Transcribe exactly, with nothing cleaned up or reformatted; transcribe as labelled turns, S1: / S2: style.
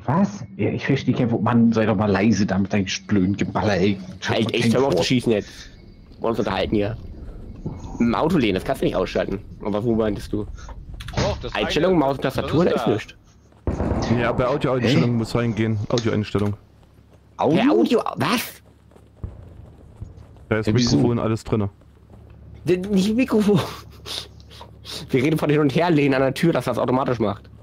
S1: Was? Ja, ich verstehe kein Wort. Mann, sei doch mal leise da mit deinem blöden Geballer, ey.
S2: Halt echt, hör mal auf zu schießen jetzt. Wir wollen uns unterhalten hier. Im Auto lehnen, das kannst du nicht ausschalten. Aber wo meintest du?
S3: Doch, das
S2: Einstellung,
S3: eine,
S2: Maus und Tastatur, da
S3: das
S2: ist nichts.
S4: Ja, bei Audioeinstellungen muss reingehen. Audioeinstellung.
S1: Audio?
S2: Per Audio, was?
S4: Da ist
S1: Ja, wieso?
S4: Mikrofon, alles drin.
S2: Nicht Mikrofon. Wir reden von hin und her lehnen an der Tür, dass das automatisch macht.